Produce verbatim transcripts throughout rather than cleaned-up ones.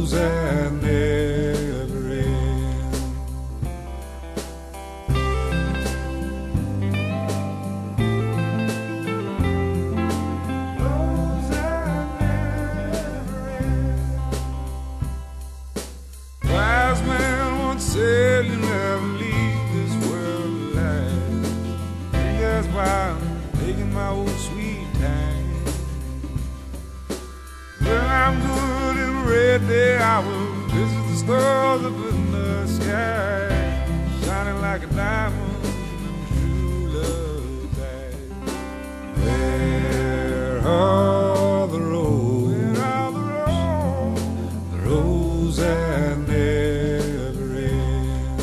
rose that never ends. Rose that never ends. Wise man once said you never leave this world alive. And that's why I'm taking my old sweet time. When I'm good and ready, I will visit the stars up in the sky, shining like a diamond in true love's eyes. Where are the roses? Where are the roses? The roses that never end.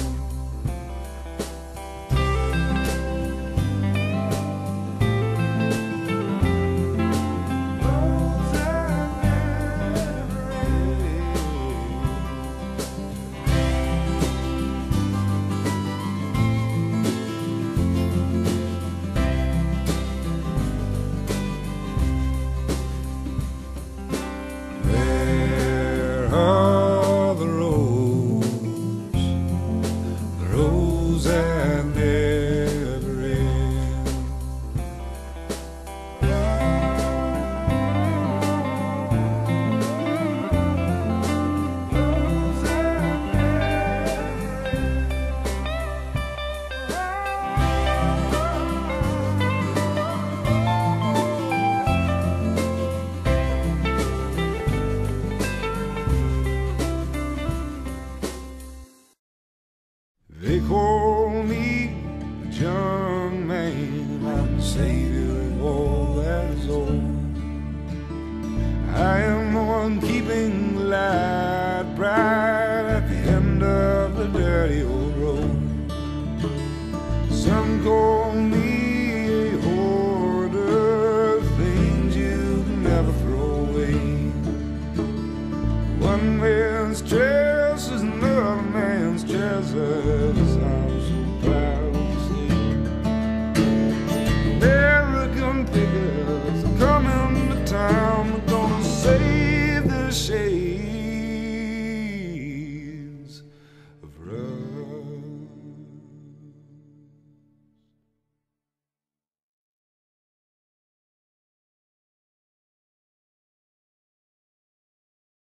Are the rose, the rose that never ends. Rose that never They call me a young man, I'm the savior of all that is old. I am the one keeping the light bright at the end of the dirty old road. Some call me a hoarder, things you can never throw away. One man's treasure